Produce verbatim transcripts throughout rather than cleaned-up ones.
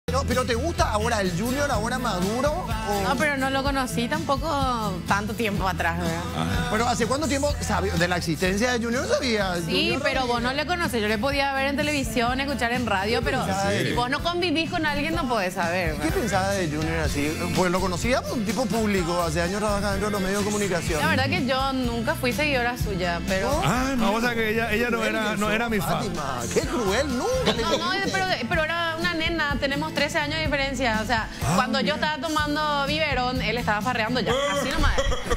Pero, pero ¿te gusta ahora el Junior, ahora maduro? O... No, pero no lo conocí tampoco tanto tiempo atrás, ¿verdad? Ah. Pero ¿hace cuánto tiempo sabía de la existencia de Junior? ¿Sabía? Sí, Junior pero no vos no le conocés. Yo le podía ver en televisión, escuchar en radio, pero si vos no convivís con alguien no podés saber, ¿verdad? ¿Qué pensabas de Junior así? Pues lo conocía un tipo público, hace años trabajaba dentro de los medios de comunicación. La verdad que yo nunca fui seguidora suya, pero... Ah, no, o sea que ella, ella no, era, no era mi fan. Fátima, qué cruel, nunca le No, no, pero, pero era una nena, tenemos trece años de diferencia. O sea, ah, cuando mira. yo estaba tomando biberón, él estaba farreando ya, así nomás.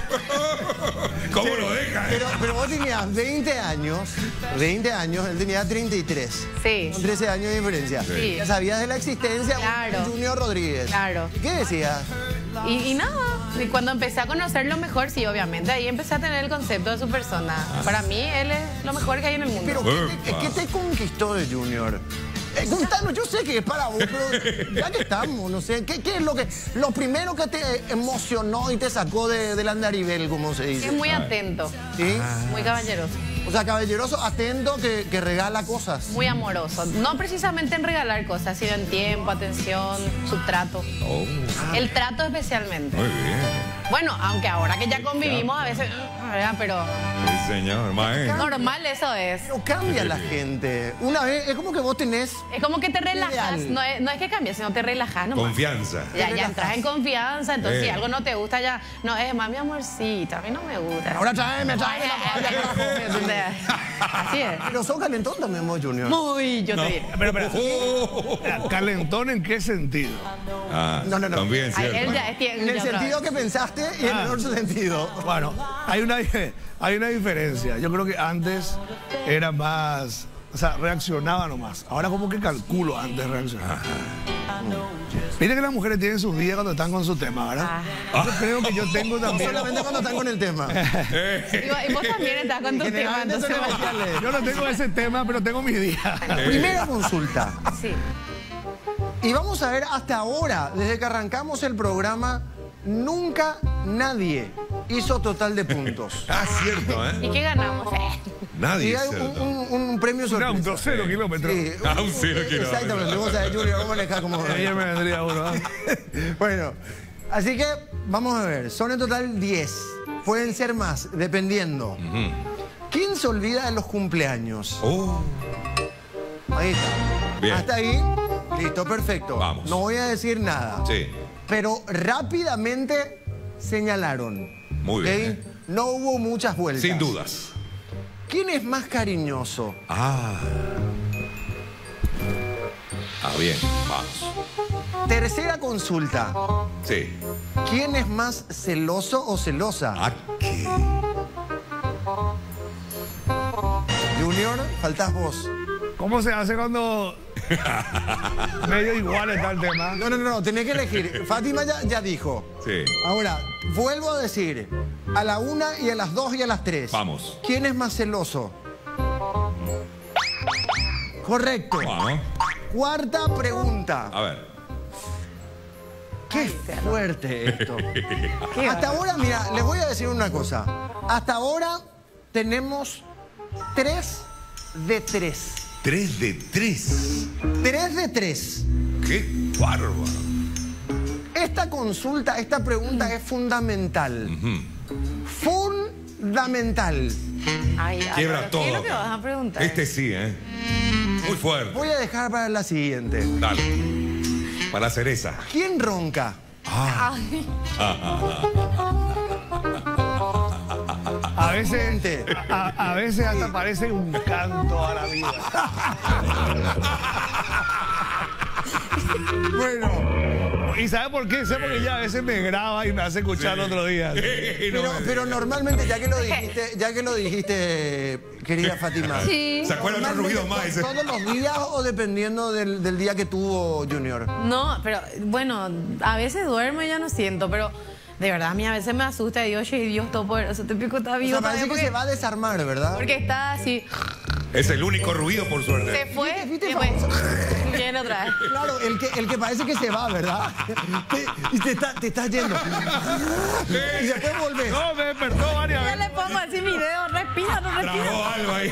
¿Cómo lo deja? Pero, pero vos tenías veinte años, veinte años, él tenía treinta y tres. Sí. Con trece años de diferencia. Sí. Ya sabías de la existencia claro. de Junior Rodríguez. Claro. ¿Y qué decías? Y, y nada, y cuando empecé a conocerlo mejor, sí, obviamente, ahí empecé a tener el concepto de su persona. Para mí, él es lo mejor que hay en el mundo. Pero, ¿qué te, ¿qué te conquistó de Junior? Eh, contanos, yo sé que es para vos, pero ya que estamos, no sé, ¿qué, qué es lo que lo primero que te emocionó y te sacó de, del andarivel, como se dice? Es muy atento, ¿sí? Muy caballeroso. O sea, caballeroso, atento, que, que regala cosas. Muy amoroso. No precisamente en regalar cosas, sino en tiempo, atención, su trato. Oh. El trato especialmente. Muy bien. Bueno, aunque ahora que ya convivimos a veces, ¿verdad? Pero... Sí, señor, maestro. Normal eso es. Pero cambia la gente. Una vez, es como que vos tenés... Es como que te relajas. No es, no es que cambies, sino te relajas nomás. Confianza. Ya, ya entras en confianza, entonces eh. si algo no te gusta ya... No, es más mi amorcito, a mí no me gusta. Ahora tráeme, tráeme la Así es. Pero sos calentón también vos, Junior. Muy, yo No. te digo. Pero, pero, ¿calentón en qué sentido? Ah, No, no, no. también, Ay, cierto. él ya es En el sentido que pensaste y en el otro sentido. Bueno, hay una, hay una diferencia. Yo creo que antes era más... O sea, reaccionaba nomás. Ahora como que calculo antes de reaccionar. Mira que las mujeres tienen sus días cuando están con su tema, ¿verdad? Ah. Yo creo que yo tengo No también... solamente cuando están con el tema. Digo, y vos también estás con tu tema, Generalmente entonces... son iguales. Yo no tengo ese tema, pero tengo mis días. Primera consulta. Sí. Y vamos a ver hasta ahora, desde que arrancamos el programa, nunca nadie hizo total de puntos. Ah, cierto, ¿eh? ¿Y qué ganamos? Nadie Y es hay un, cierto. un, un premio Un sorpresa. auto, cero kilómetros. Sí, Ah, un cero kilómetro. Exactamente, vos sabés, Junior, vos manejás como... Ayer me vendría uno. ¿eh? Bueno, así que vamos a ver, son en total diez. Pueden ser más, dependiendo. Ujú. ¿Quién se olvida de los cumpleaños? Oh, Ahí está. Bien. Hasta ahí, listo, perfecto. Vamos. No voy a decir nada. sí. Pero rápidamente señalaron. Muy ¿ok? bien. No hubo muchas vueltas. Sin dudas. ¿Quién es más cariñoso? Ah. Ah, bien, vamos. Tercera consulta. Sí. ¿Quién es más celoso o celosa? ¿A qué? Junior, faltás vos. ¿Cómo se hace cuando medio igual está el tema? No, no, no, tenés que elegir. Fátima ya, ya dijo. Sí. Ahora, vuelvo a decir, a la una y a las dos y a las tres. Vamos. ¿Quién es más celoso? Correcto. Vamos. Cuarta pregunta. A ver. Qué fuerte esto. ¿Qué Hasta ahora, mira, les voy a decir una cosa. Hasta ahora tenemos tres de tres. Tres de tres. Tres de tres. Qué bárbaro. Esta consulta, esta pregunta es fundamental. Ujú. Fundamental. Ay, ay, Quiebra pero todo. ¿qué es lo que vas a preguntar? Este sí, ¿eh? Muy fuerte. Voy a dejar para la siguiente. Dale. Para la cereza. ¿Quién ronca? Ay, A veces, Gente. a, a veces hasta parece un canto a la vida. Bueno, ¿Y sabe por qué? Sé porque ella a veces me graba y me hace escuchar el otro día. pero, pero normalmente, ya que lo dijiste, ya que lo dijiste, querida Fátima. sí. ¿Se acuerdan de los ruidos más? Dice. ¿Todos los días o dependiendo del, del día que tuvo Junior? No, pero bueno, a veces duermo y ya no siento, pero de verdad a mí a veces me asusta y digo, oye, Dios todopoderoso, te pico está O vivo sea, parece todavía que se va a desarmar, ¿verdad? porque está así, Es el único ruido, por suerte. se fue ¿Viste, y viste, después viene otra vez. Claro, el que, el que parece que se va, ¿verdad? Te- y te está, te estás yendo. Y después volvés. No, me despertó varias Yo veces. le pongo así mi dedo re respira, no respira. Tragó algo ahí.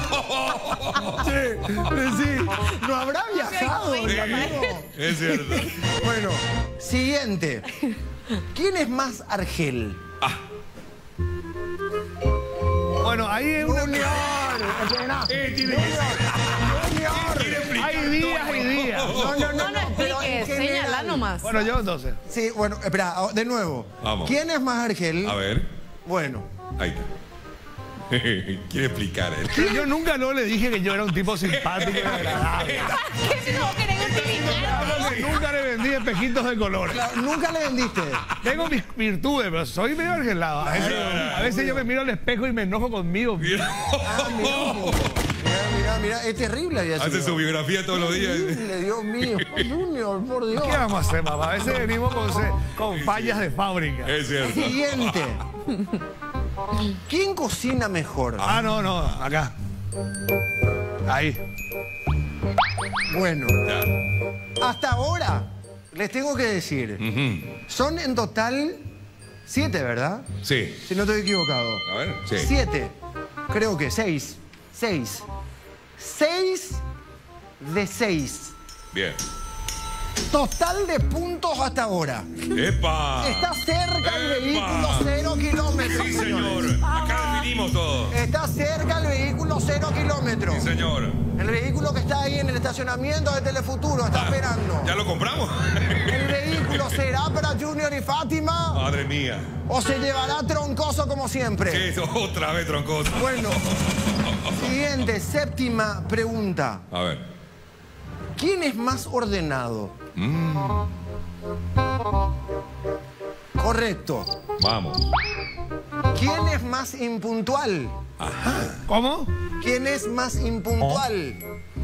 Sí, sí. No habrá viajado, Sí, mi amigo. Es cierto. Bueno, siguiente. ¿Quién es más Argel? Bueno, ahí es una... Junior. Espera. Eh, tiene que Junior. quiere explicar Hay días y días. No, no, no, No, no no, pero explique, en general. señala nomás. Bueno, yo entonces. Sí, bueno, espera, de nuevo. Vamos. ¿Quién es más Argel? A ver. Bueno, Ahí está. Quiere explicar él. Pero yo nunca no le dije que yo era un tipo simpático y agradable. ¿Qué no querés utilizar? Porque nunca le vendí espejitos de colores. claro, nunca le vendiste. Tengo mis virtudes, pero soy medio argelado. A veces, a veces yo me miro al espejo y me enojo conmigo. Ah, mira, mira, mira, mira, es terrible había Hace sido. su biografía todos los días. Terrible, Dios mío, Junior, por Dios. ¿Qué vamos a hacer, papá? A veces venimos con, se- con fallas de fábrica. Es cierto. Siguiente. ¿Quién cocina mejor? Ah, no, no, acá. Ahí. Bueno, Ya. hasta ahora les tengo que decir, Ujú. son en total siete, ¿verdad? Sí. Si no estoy equivocado. A ver. Sí. Siete. Creo que seis. Seis. Seis de seis. Bien. Total de puntos hasta ahora. ¡Epa! Está cerca el ¡Epa! vehículo cero kilómetros. Sí, señores. señor. Acá definimos todo. Está cerca el vehículo cero kilómetros. Sí, señor. El vehículo que está ahí en el estacionamiento de Telefuturo está esperando. ¿Ya lo compramos? ¿El vehículo será para Junior y Fátima Madre mía. o se llevará troncoso como siempre? ¿Qué es otra vez, troncoso? Bueno, siguiente, séptima pregunta. A ver. ¿Quién es más ordenado? Correcto. Vamos. ¿Quién es más impuntual? ¿Cómo? ¿Quién es más impuntual?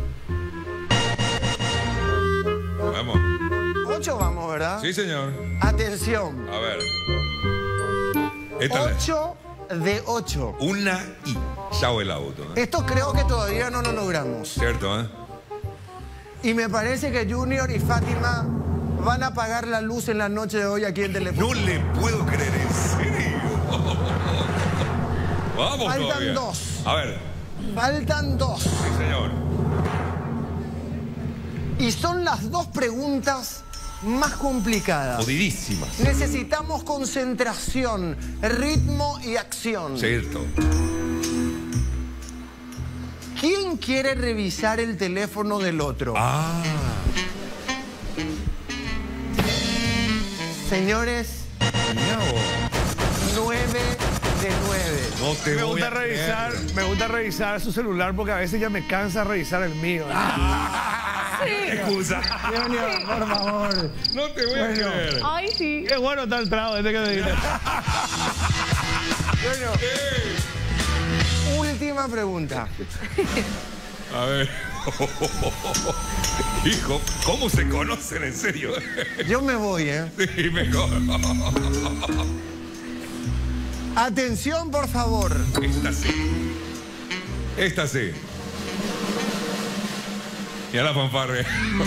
Vamos. Ocho vamos, ¿verdad? Sí, señor. Atención. A ver. Esta es Ocho de ocho. una y chao el auto. ¿eh? Esto creo que todavía no lo logramos. Cierto, ¿eh? Y me parece que Junior y Fátima van a apagar la luz en la noche de hoy aquí en Telefuturo. No le puedo creer, en serio. Vamos Faltan todavía. dos. A ver. Faltan dos. Sí, señor. Y son las dos preguntas más complicadas. Jodidísimas. Necesitamos concentración, ritmo y acción. Cierto. ¿Quién quiere revisar el teléfono del otro? Ah. Señores, Mirá vos. nueve de nueve. No te Me voy gusta a revisar, creer. me gusta revisar su celular porque a veces ya me cansa revisar el mío. Excusa. Junior, por favor. No te voy a creer. Ay, sí. Qué bueno está el trago desde que te dije. Junior, última pregunta. A ver. Hijo, ¿cómo se conocen en serio? Yo me voy, ¿eh? Sí, mejor. Atención, por favor. Esta sí. Esta sí. Y a la fanfarria.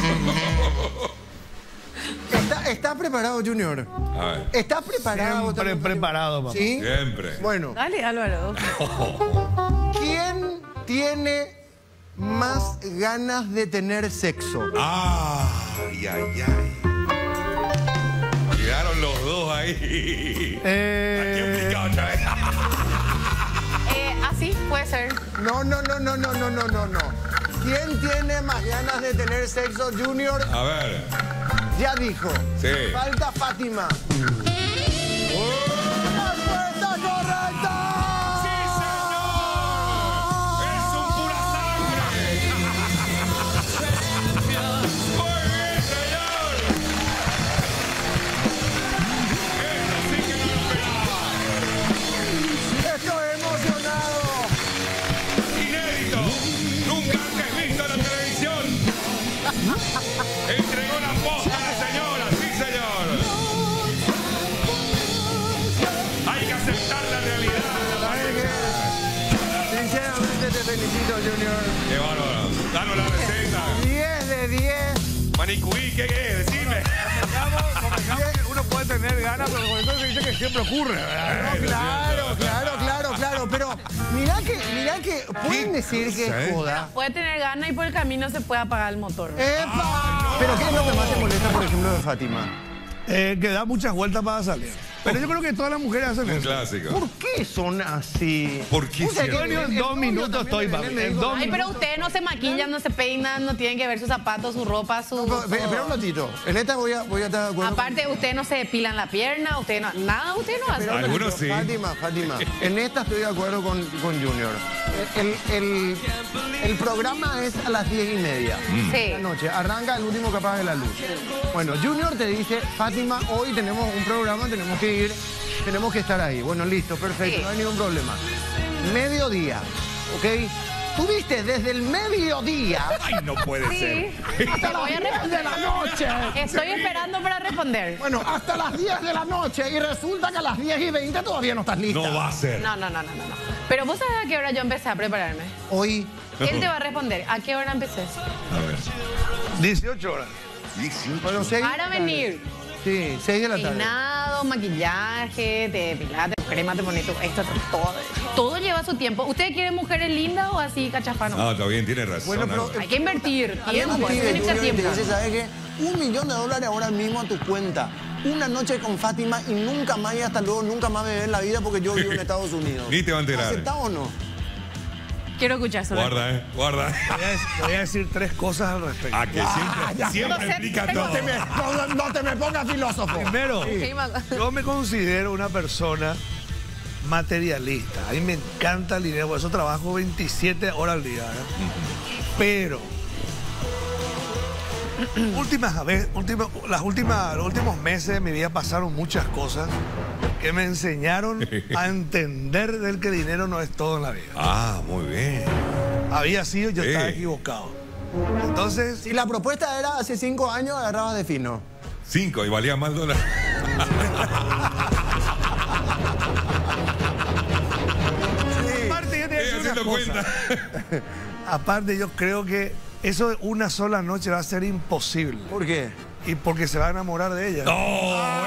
¿Está, está preparado, Junior? A ver. ¿Está preparado? Siempre también? preparado, papá. ¿Sí? Siempre. Bueno, Dale, Álvaro. ¿quién tiene más ganas de tener sexo? Ay, ay, ay. Quedaron los dos ahí. Eh, Aquí picado otra vez. Eh, así puede ser. No, no, no, no, no, no, no, no, no. ¿Quién tiene más ganas de tener sexo, Junior? A ver. Ya dijo. Sí. Falta Fátima. ¡Respuesta correcta! ¡Sí, señor! ¡Es un pura sangre! ¡Muy bien, señor! Eso sí que no lo esperaba. Estoy emocionado. Inédito. Nunca antes visto en la televisión. Entregó la posta a la señora. Sí, señor. gana, pero con eso se dice que siempre ocurre, ¿verdad? No, claro, claro, claro, claro. Pero mirá que, mirá que pueden decir que es joda. Puede tener ganas y por el camino se puede apagar el motor. ¡Epa! Pero ¿qué es lo que más te molesta, por ejemplo, de Fátima? Eh, que da muchas vueltas para salir. Pero yo creo que todas las mujeres hacen Un eso. clásico. ¿Por qué son así? ¿Por qué O sea, siempre? que Yo en dos minutos estoy, papi. En dos Ay, pero ustedes no se maquillan, no se peinan, no tienen que ver sus zapatos, su ropa, su... No, pero, espera un todo. ratito. En esta voy a, voy a estar de acuerdo. Aparte, ustedes no se depilan la pierna, ustedes no... Nada, ustedes no hacen. Pero un Algunos ratito. sí. Fátima, Fátima. En esta estoy de acuerdo con, con Junior. El, el, el programa es a las diez y media Sí. de la noche. Arranca el último que apague la luz. Bueno, Junior te dice, Fátima, hoy tenemos un programa, tenemos que ir, tenemos que estar ahí. Bueno, listo, perfecto, Sí. no hay ningún problema. Mediodía, ¿ok? Tuviste desde el mediodía Ay, no puede Sí. ser. Te voy a responder. de la noche. Estoy esperando para responder. Bueno, hasta las diez de la noche y resulta que a las diez y veinte todavía no estás lista. No va a ser. No, no, no, no, no. Pero vos sabés a qué hora yo empecé a prepararme. Hoy, Él te va a responder. ¿A qué hora empecé? A ver. dieciocho horas. bueno, seis. Para venir. Sí, seis de la tarde. Peinado, maquillaje, te depilaste, crema, te pones tu- esto, todo. Todo lleva su tiempo. ¿Ustedes quieren mujeres lindas o así cachafano? Ah, está bien, tiene razón. Bueno, pero- Álvaro. Hay que invertir Había tiempo, un pibe, tiene que ser Junior, y te tiempo. dice, ¿sabes qué? Un millón de dólares ahora mismo a tu cuenta. Una noche con Fátima y nunca más y hasta luego, nunca más me ve en la vida porque yo vivo en Estados Unidos. Ni te va a enterar. ¿Aceptás o no? Quiero escuchar eso. Guarda, eh. Guarda. Te voy a decir- te voy a decir tres cosas al respecto. A que siempre, ya. siempre No sé, explica tengo- todo. Te me- no, no te me pongas filósofo. Primero, Sí, ma- yo me considero una persona materialista. A mí me encanta el dinero, por eso trabajo veintisiete horas al día. ¿eh? Pero, últimas vez, última- las últimas, los últimos meses de mi vida pasaron muchas cosas que me enseñaron a entender del que dinero no es todo en la vida. Ah, muy bien. Había sido, yo estaba Sí. equivocado. Entonces, Si la propuesta era hace cinco años, agarrabas de fino. Cinco y valía más dólar. aparte yo te voy a Estoy decir haciendo una cosa. cuenta. Aparte, yo creo que eso de una sola noche va a ser imposible. ¿Por qué? Y porque se va a enamorar de ella. ¡Oh!